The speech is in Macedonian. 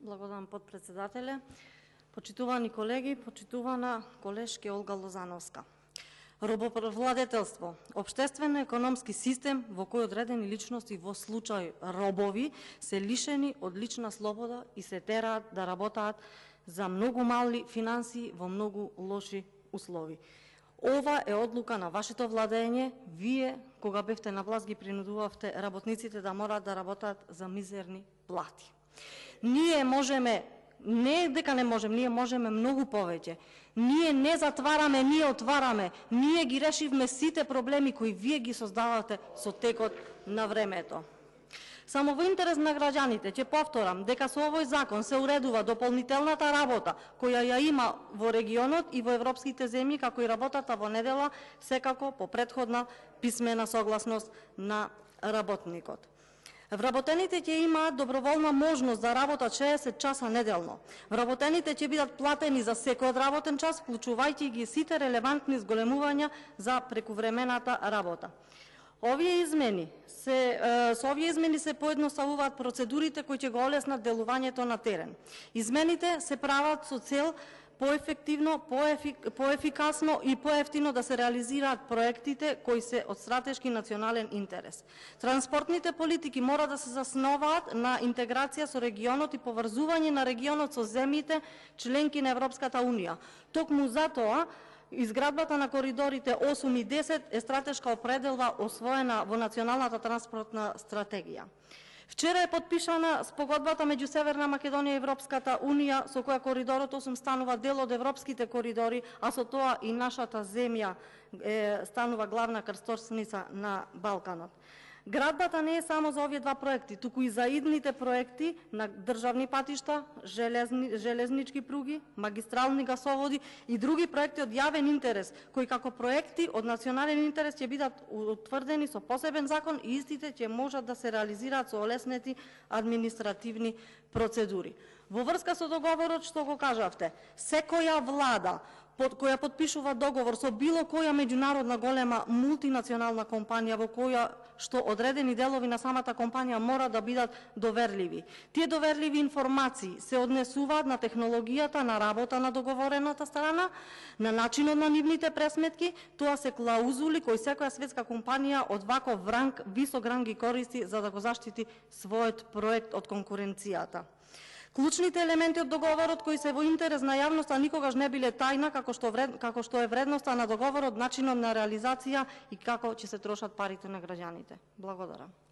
Благодарам, подпредседателе. Почитувани колеги, почитувана колешке Олга Лозановска. Робовладетелство, општествено-економски систем во кој одредени личности, во случај робови, се лишени од лична слобода и се тераат да работаат за многу мали финансии во многу лоши услови. Ова е одлука на вашето владење. Вие, кога бевте на власт, ги принудувавте работниците да мораат да работат за мизерни плати. Ние можеме, не дека не можеме, ние можеме многу повеќе. Ние не затвараме, ние отвараме. Ние ги решивме сите проблеми кои вие ги создавате со текот на времето. Само во интерес на граѓаните ќе повторам дека со овој закон се уредува дополнителната работа која ја има во регионот и во европските земји, како и работата во недела, секако по претходна писмена согласност на работникот. Вработените ќе имаат доброволна можност да работат 60 часа неделно. Вработените ќе бидат платени за секој одработен час, вклучувајќи ги сите релевантни зголемувања за прекувремената работа. Со овие измени се поедноставуваат процедурите кои ќе го олеснат делувањето на терен. Измените се прават со цел поефективно, поефикасно и поевтино да се реализираат проектите кои се од стратешки национален интерес. Транспортните политики мора да се засноваат на интеграција со регионот и поврзување на регионот со земјите членки на Европската унија. Токму затоа изградбата на коридорите 8 и 10 е стратешка определба освоена во Националната транспортна стратегија. Вчера е подпишана спогодбата меѓу Северна Македонија и Европската унија, со која коридорот 8 станува дел од европските коридори, а со тоа и нашата земја станува главна крстосница на Балканот. Градбата не е само за овие два проекти, туку и за идните проекти на државни патишта, железнички пруги, магистрални гасоводи и други проекти од јавен интерес, кои како проекти од национален интерес ќе бидат утврдени со посебен закон и истите ќе можат да се реализираат со олеснети административни процедури. Во врска со договорот што го кажавте, секоја влада која подпишува договор со било која меѓународна голема мултинационална компанија во која што одредени делови на самата компанија мора да бидат доверливи. Тие доверливи информации се однесуваат на технологијата на работа на договорената страна, на начинот на нивните пресметки, тоа се клаузули кои секоја светска компанија од ваков висок ранг ги користи за да го заштити својот проект од конкуренцијата. Клучните елементи од договорот кои се во интерес на јавноста никогаш не биле тајна, како што е вредноста на договорот, начинот на реализација и како ќе се трошат парите на граѓаните. Благодарам.